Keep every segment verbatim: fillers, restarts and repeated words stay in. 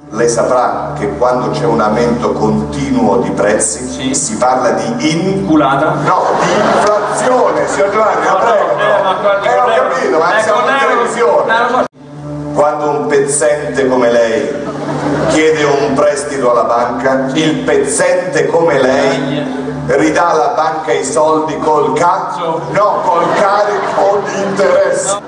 Lei saprà che quando c'è un aumento continuo di prezzi, sì, si parla di inculata? No, di inflazione, signor Giovanni, la prego. Eh, ho capito, ma siamo in televisione. Quando un pezzente come lei chiede un prestito alla banca, il pezzente come lei ridà alla banca i soldi col cazzo? No, col carico di interesse.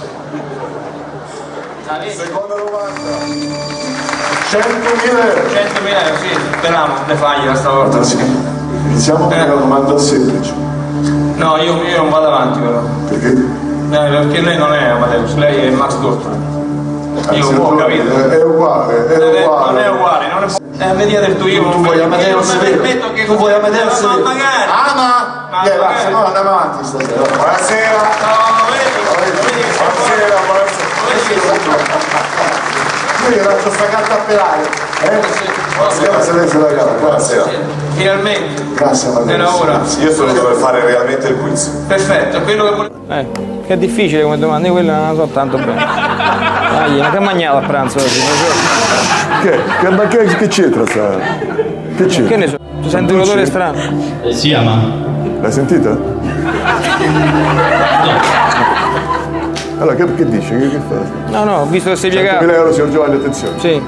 Seconda domanda. centomila euro. centomila euro, sì, speriamo, ne faglia stavolta. Sì. Iniziamo con eh. una domanda semplice. No, io, io non vado avanti però. Perché? Eh, perché lei non è Amadeus, lei è Max Gorton. Io non ho capito. È, è uguale, è eh, uguale. Non è uguale, non è. Eh, vediate il tuo io. Tu vuoi Amadeus vero? Che tu vuoi Amadeus vero? Ma magari. Ah, ma! ma eh, va, se no andiamo avanti stasera. Buonasera. No, vedi, vedi, buonasera, buonasera. Io gli lascio sta carta a pelare. Eh? Buonasera, se lei se la cava. Buonasera. Finalmente. Grazie Amadeus. Era ora. Io sono per fare realmente il quiz. Perfetto, quello che volevo. Eh, che è difficile come domanda, io quella non la so tanto bene. Dai, ma che mangiato a pranzo oggi? Che? Che, ma che, che c'entra sta? Che c'entra? Che ne so? Tu senti un odore strano? Sì, ma. L'hai sentita? Allora, che, che dice? Che, che fa? No, no, ho visto che sei piegato. centomila euro, signor Giovanni, attenzione. Sì.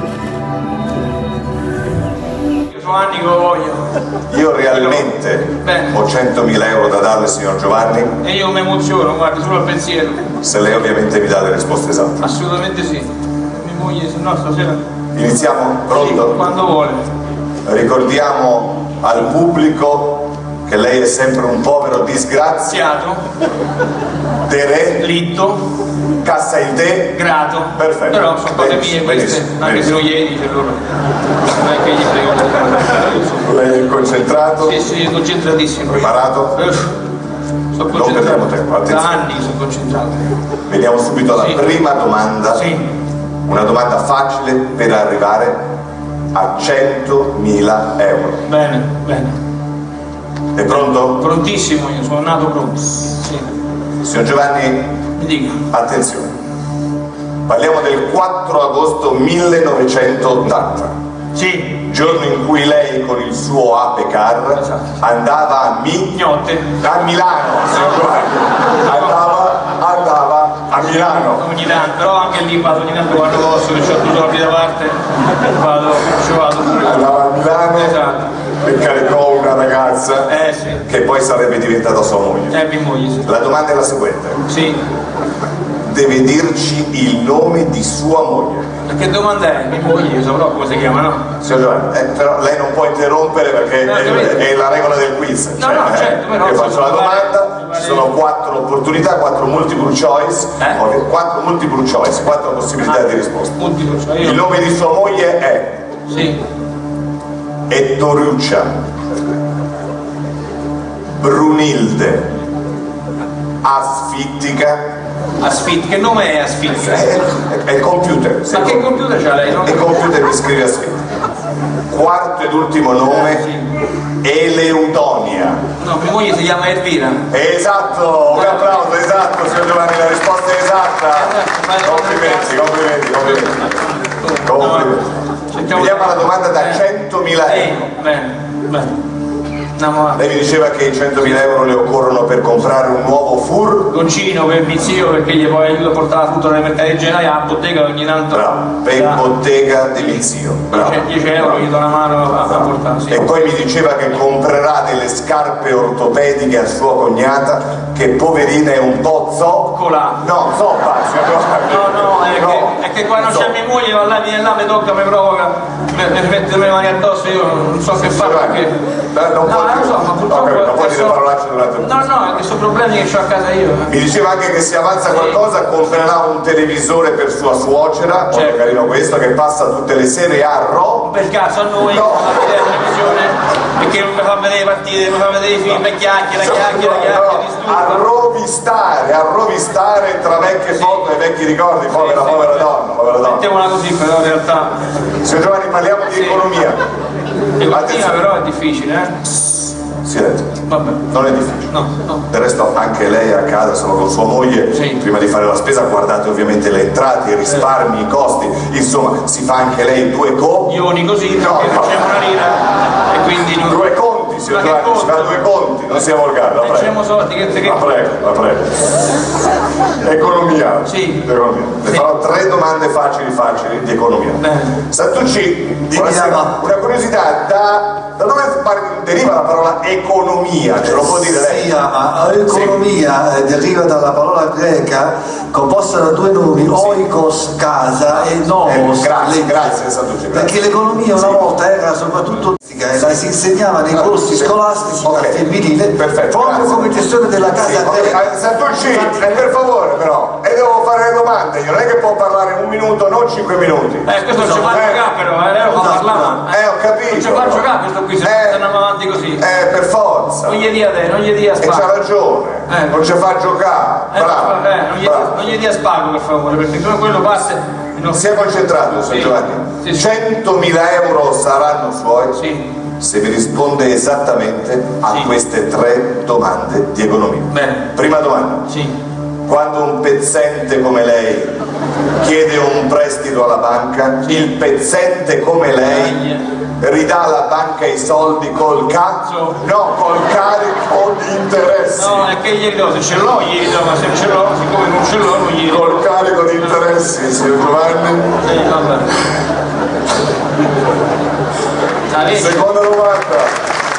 Giovanni che lo voglio. Io realmente Bene. ho centomila euro da darle, signor Giovanni. E io mi emoziono, guardi, solo al pensiero. Se lei ovviamente mi dà le risposte esatte. Assolutamente sì. Mia moglie, se no stasera. Iniziamo? Pronto? Sì, quando vuole. Ricordiamo al pubblico che lei è sempre un povero disgraziato. Tere. Litto. Cassa in te. Grato. Perfetto. Però sono cose mie queste, benissimo, anche benissimo. se non gli dice loro. Non è che gli frega. Lei è concentrato? Sì, sì, concentratissimo. Preparato? Eh, Sono Non perdiamo tempo, Da attenzione. anni sono concentrato. Veniamo subito alla Sì. prima domanda. Sì. Una domanda facile per arrivare a centomila euro. Bene, bene. È pronto? Prontissimo, io sono nato pronto. Sì. Signor Giovanni, Mi dica. attenzione. Parliamo del quattro agosto millenovecentottanta. Sì. Giorno in cui lei con il suo Ape Car Esatto. andava a, Mi... Gnotte. a Milano, signor Giovanni. Andava, andava a Milano. Ogni tanto, però anche lì vado ogni tanto quando posso, che ho due soldi da parte, vado, ci vado pure. Andava a Milano Esatto. e caricò una ragazza Eh sì. che poi sarebbe diventata sua moglie. Eh, mia moglie, sì. La domanda è la seguente. Sì. Deve dirci il nome di sua moglie. Ma che domanda è? Mia moglie, io saprò come si chiama, no? Signor Giovanni, eh, però lei non può interrompere perché No, è, capito. è la regola del quiz. No, no, certo, però Io faccio se la vale- domanda, vale- ci sono quattro opportunità, quattro multiple choice, Eh? ok, quattro multiple choice, quattro possibilità Ah, di risposta. Multiplo, cioè io. Il nome di sua moglie è Sì. Ettoruccia, Brunilde, Asfittica. Asfit, che nome è Asfit? È, è il computer. Ma che computer c'ha lei? No? Il computer mi scrive Asfittica. Quarto ed ultimo nome, Eleudonia. No, mia moglie si chiama Elvira. Esatto, un applauso, esatto, signor Giovanni, la risposta è esatta. Complimenti, complimenti, complimenti. Complimenti. Vediamo la domanda da centomila euro. Sì, bene, bene. Andiamo avanti. Lei mi diceva che i centomila euro le occorrono per comprare un nuovo fur? Goncino per mio zio perché gli poi aiuto a portare la frutta nei mercati regionali alla bottega ogni tanto. Bravo, per da bottega di mio zio. Bravo. dieci euro gli do una mano a, a portare. Sì. E poi mi diceva che comprerà delle scarpe ortopediche a sua cognata, che poverina è un po' zoccola. No, zoppa, signor Giovanni. No, no, è, No, che, è che quando c'è zoppa. mia moglie va là, viene là, mi tocca, mi provoca, mi, mi mette le mani addosso, io non so che fare perché. Beh, non No, può non lo so, ma purtroppo Ok, non può dire so- parolacce durante il No, no, è che sono problemi che ho a casa io. Mi diceva anche che se avanza Sì. qualcosa comprerà un televisore per sua suocera, molto Certo. carino questo, che passa tutte le sere a Ro. Per caso a noi, No. a vedere la televisione, perché non mi fa vedere le partite, mi fa vedere i film, e chiacchiera, chiacchiera, chiacchiera, No, disturba. a rovistare, a rovistare tra vecchie foto e vecchi ricordi, povera, Sì, sì. povera donna, povera donna. Mettiamola così, però in realtà Signor Giovanni, parliamo di Sì. economia. l'economia Attenzione. però è difficile, eh? Silenzio. Vabbè. Non è difficile. No, no. Del resto anche lei a casa, solo con sua moglie, sì. prima di fare la spesa guardate ovviamente le entrate, i risparmi, i costi, insomma si fa anche lei due conti. Ioni così, no, perché no. facciamo una lira e quindi... Non... Due conti, signor Giovanni, si fa due conti, non sia volgare, la prego. Facciamo soldi, che te che... La prego, la prego. Economia. Sì. Economia. Le sì. farò tre domande facili facili di economia. Bene. Santucci, una, una curiosità, da, da dove deriva la parola economia? Ce lo può dire lei? Si chiama economia, sì. Deriva dalla parola greca composta da due nomi, oikos, casa, e nomos, eh, grazie, legge. grazie Santucci. Perché l'economia una volta era soprattutto e la si insegnava nei corsi scolastici okay. al femminile, perfetto, proprio grazie. come gestione della casa. Sì, okay. Santucci, eh, per favore però, e devo fare le domande, io non è che può parlare un minuto, non cinque minuti. Eh, questo non ci fa giocare però, eh, lei lo fa parlare. Eh, ho capito. Non ci fa giocare questo qui, se eh, andiamo avanti così. Eh, per forza. Non gli dia te, non gli dia spago. E c'ha ragione, eh. non ci fa giocare, eh, bravo. Eh, non, gli bravo. non gli dia spago per favore, perché se no quello passa... Non sia concentrato, signor sì. Giovanni. Sì, sì. centomila euro saranno suoi. Sì. Se mi risponde esattamente a sì. queste tre domande di economia. Bene. Prima domanda. Sì. Quando un pezzente come lei chiede un prestito alla banca, sì. il pezzente come lei ridà alla banca i soldi col cazzo? No, col carico di interessi. No, è che gli do, se ce l'ho gli do, ma se ce l'ho, siccome non ce l'ho non gli do. Col carico di interessi, signor Giovanni? Sì, vabbè. Seconda domanda.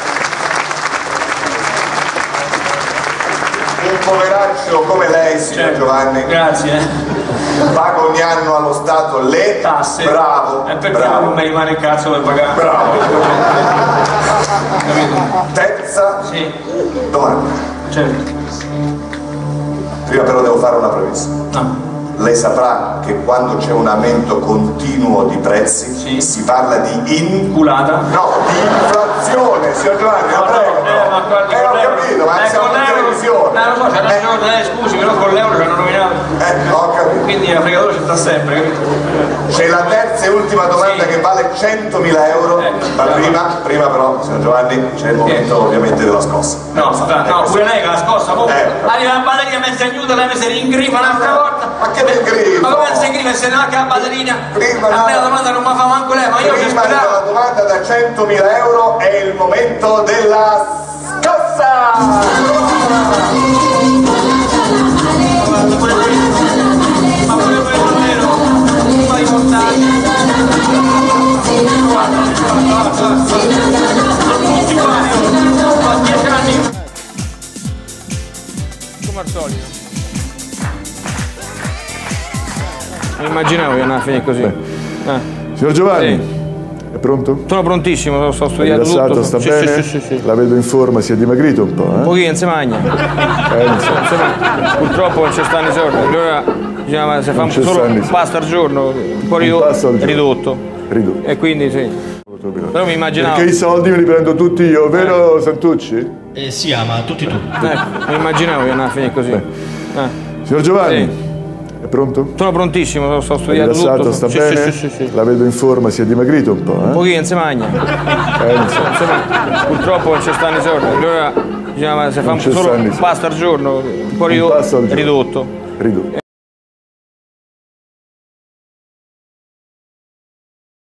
Un poveraccio come lei, signor certo. Giovanni, grazie paga ogni anno allo Stato le tasse. Bravo. E perché bravo. non mi rimane il cazzo per pagare? Bravo. Capito? Terza sì. domanda. Certo. Prima però devo fare una premessa. No. Lei saprà che quando c'è un aumento continuo di prezzi sì. si parla di inculata? No, di inflazione, signor Giovanni, la prego. Eh, ma guardi, eh, ho capito, ma eh, siamo in televisione. Eh, lo so, c'ha ragione, eh, scusi, però con l'euro ci hanno nominato. Eh, ho capito. Quindi la fregatura ci sta sempre, capito? C'è la terza e ultima domanda sì. che vale centomila euro, eh, ma prima, prima però, signor Giovanni, c'è il momento eh. ovviamente della scossa. No, sta, no, pure lei che la scossa, poi eh. arriva la batteria mezza ignuda, lei mi si ringrifa un'altra volta. Ma che mi ingrifa? Ma come si ingrifa se non ha che la batterina? Prima, a me la domanda non mi fa manco lei, ma io ci prima speravo. della domanda da centomila euro è il momento della scossa! Come al solito. Non immaginavo che andava a finire così. Eh. Signor Giovanni, sì. è pronto? Sono prontissimo, sto studiando è rilassato, tutto. sta sì, bene? Sì, sì, sì, sì. La vedo in forma, si è dimagrito un po', eh? Un pochino, non si mangia. Eh, non so. Purtroppo non ci stanno i soldi, allora diciamo, se fa un solo un pasto al giorno, un po' ridotto. Al giorno. ridotto. Ridotto. E quindi sì. Però mi immaginavo. Perché i soldi me li prendo tutti io, vero Santucci? Eh sì, ma tutti tu. Ecco, mi immaginavo che andava a finire così. Eh. Signor Giovanni, sì. è pronto? Sono prontissimo, sto è studiando rilassato, tutto. sta sì, bene? Sì, sì, sì, sì. La vedo in forma, si è dimagrito un po', eh? Un pochino, non si mangia. Eh, non so. Purtroppo non ci stanno i soldi, allora diciamo, se fa un solo un pasto al giorno, un po' ridotto. Ridotto. ridotto. ridotto.